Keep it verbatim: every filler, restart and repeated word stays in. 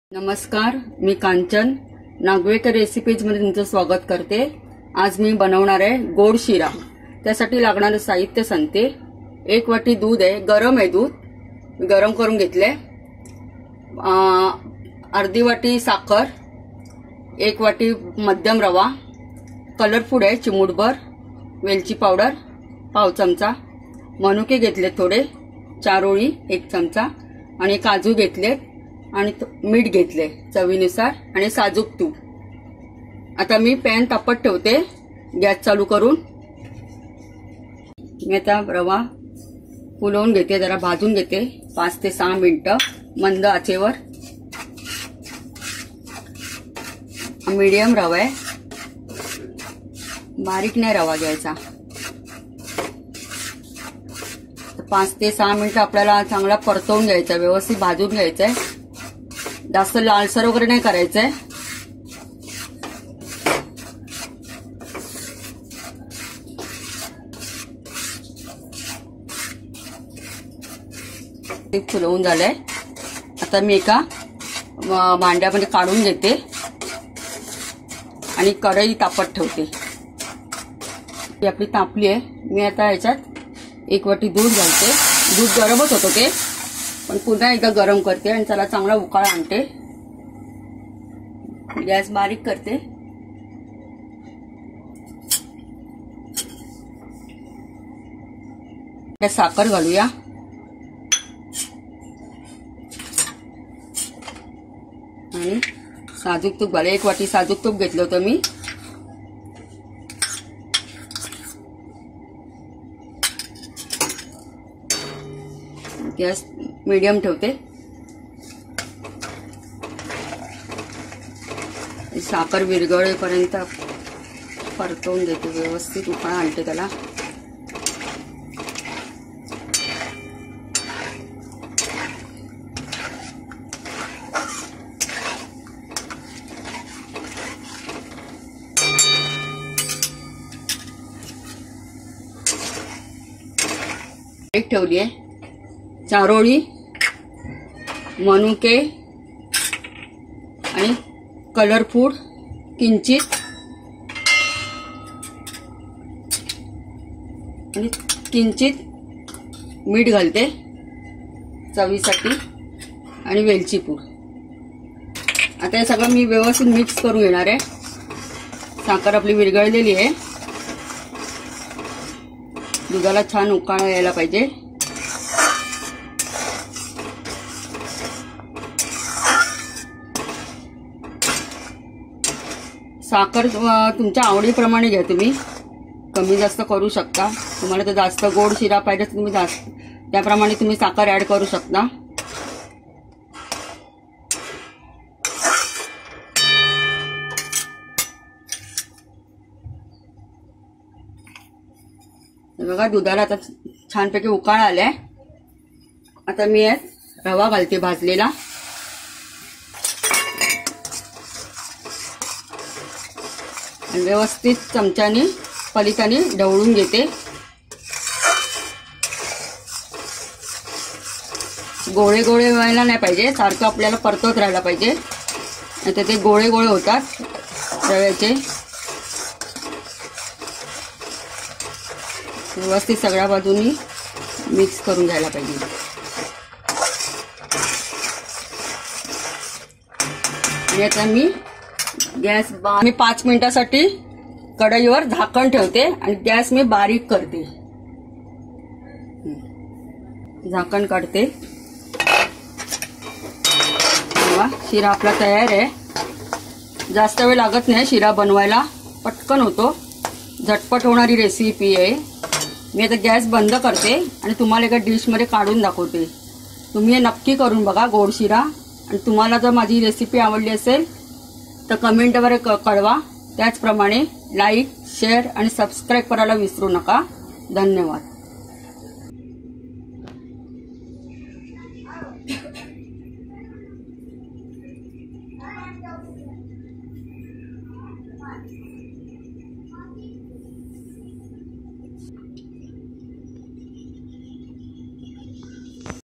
नमस्कार, मी कांचन नागवेकर रेसिपीज मध्ये तुमचं स्वागत करते। आज मी बनवणार आहे गोड शिरा। त्यासाठी लागणारे साहित्य सांगते। एक वाटी दूध आहे, गरम आहे दूध, गरम करून घेतले। अर्धी वाटी साखर, एक वाटी मध्यम रवा, कलर फूड आहे चिमूटभर, वेलची पावडर पाव चमचा, मनुके घेतले थोडे, चारोळी एक चमचा आणि काजू घेतले आणि मीठ घेतले चवीनुसार आणि साजूक तूप। आता मी पॅन तापत ठेवते गॅस चालू करून। मी आता रवा फुलवून घेते, जरा भाजून घेते पाच ते सहा मिनिटं मंद आचेवर। मीडियम रवा आहे, बारीक नाही रवा घ्यायचा। पाच ते सहा मिनिटं आपल्याला चांगला परतवून घ्यायचा, व्यवस्थित भाजून घ्यायचा आहे। जास्त लालसर वगैरे नाही करायचंय। ते फुलवून झालंय। आता मी एका भांड्यामध्ये काढून घेते आणि कढई तापत ठेवते। ती आपली तापली आहे। मी आता याच्यात एक वाटी दूध घालते। दूध गरमच होतं ते, पण पुन्हा एकदा गरम करते आणि त्याला चांगला उकाळ आणते। गॅस बारीक करते। साखर घालूया आणि साजूक तूप घालूया। एक वाटी साजूक तूप घेतलं होतं मी। गॅस मीडियम ठेवते। साखर विरघळेपर्यंत परतवून देते, व्यवस्थित उकळा आणते त्याला। एक ठेवली आहे, चारोळी, मनुके आणि कलर फूड किंचित आणि किंचित मीठ घालते चवीसाठी आणि वेलची पूड। आता हे सगळं मी व्यवस्थित मिक्स करून घेणार आहे। साखर आपली विरघळलेली आहे। दुधाला छान उकाळ यायला पाहिजे। साखर तुमच्या आवडीप्रमाणे घ्या, तुम्ही कमी जास्त करू शकता। तुम्हाला तर जास्त गोड शिरा पाहिजे तर तुम्ही जास्त त्याप्रमाणे तुम्ही साखर ऍड करू शकता। बघा दुधाला आता छानपैकी उकाळ आलाय। आता मी यात रवा घालते भाजलेला। आणि व्यवस्थित चमच्याने पलिताने ढवळून घेते। गोळे गोळे व्हायला नाही पाहिजे, सारखं आपल्याला परतवत राहायला पाहिजे, नाहीतर ते गोळे गोळे होतात रव्याचे। व्यवस्थित सगळ्या बाजूनी मिक्स करून घ्यायला पाहिजे। आणि आता मी गॅस मी पाच मिनिटासाठी कढईवर झाकण ठेवते आणि गॅस मी बारीक करते। झाकण काढते। शिरा आपला तयार आहे। जास्त वेळ लागत नाही शिरा बनवायला, पटकन होतो, झटपट होणारी रेसिपी आहे। मी आता गॅस बंद करते आणि तुम्हाला एका डिश मध्ये काढून दाखवते। तुम्ही हे नक्की करून बघा गोड शिरा। आणि तुम्हाला जर माझी रेसिपी आवडली असेल तर कमेंटवर कळवा। त्याचप्रमाणे लाईक, शेअर आणि सबस्क्राईब करायला विसरू नका। धन्यवाद।